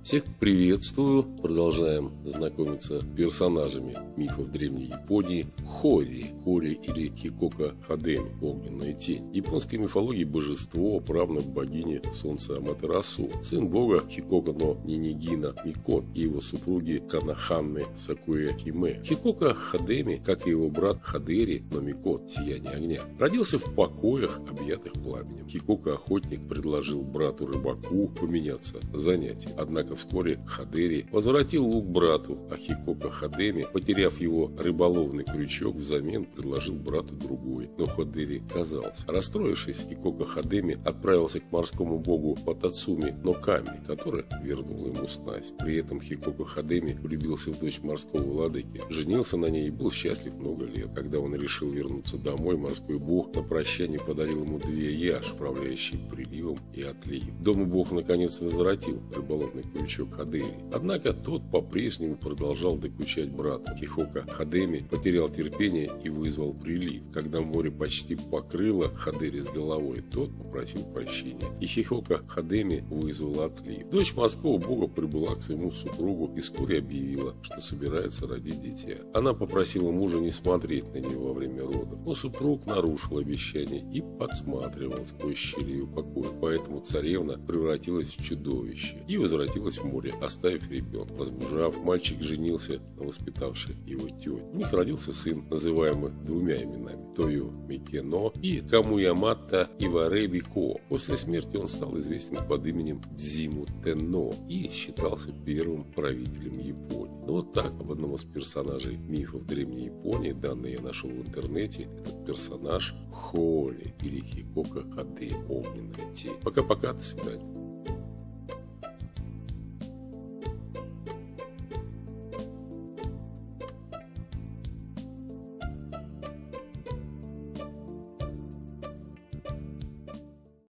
Всех приветствую! Продолжаем знакомиться с персонажами мифов древней Японии. Хори или Хикока Хадеми, огненная тень. В японской мифологии божество, правнук богини солнца Аматерасу, сын бога Хикока но Нинигина Микот и его супруги Канаханны Сакуэ Химе. Хикока Хадеми, как и его брат Хадери но Микот, сияние огня, родился в покоях, объятых пламенем. Хикока охотник предложил брату рыбаку поменяться занятием. Однако вскоре Хадери возвратил лук брату, а Хикока Хадеми, потеряв его рыболовный крючок, взамен предложил брату другой. Но Хадери отказался. Расстроившись, Хикока Хадеми отправился к морскому богу Ватацуми Ноками, который вернул ему снасть. При этом Хикока Хадеми влюбился в дочь морского владыки, женился на ней и был счастлив много лет. Когда он решил вернуться домой, морской бог на прощание подарил ему 2 яшь, управляющие приливом и отливом. Дома бог наконец возвратил рыболовный крючок Хадери. Однако тот по-прежнему продолжал докучать брату. Хикока Хадеми потерял терпение и вызвал прилив. Когда море почти покрыло Хадери с головой, тот попросил прощения. И Хикока Хадеми вызвал отлив. Дочь морского бога прибыла к своему супругу и вскоре объявила, что собирается родить дитя. Она попросила мужа не смотреть на нее во время родов, но супруг нарушил обещание и подсматривал сквозь щели ее покоя. Поэтому царевна превратилась в чудовище и возвратилась в море, оставив ребенка. Возмужав, мальчик женился на воспитавшей его тете. У них родился сын, называемый 2 именами: Тою Микено и Камуямата Иваребико. После смерти он стал известен под именем Дзиму Тенно и считался первым правителем Японии. Но вот так об одном из персонажей мифов древней Японии, данные я нашел в интернете. Этот персонаж Хори или Хикока Хадеми, огненная тень. Пока-пока, до свидания.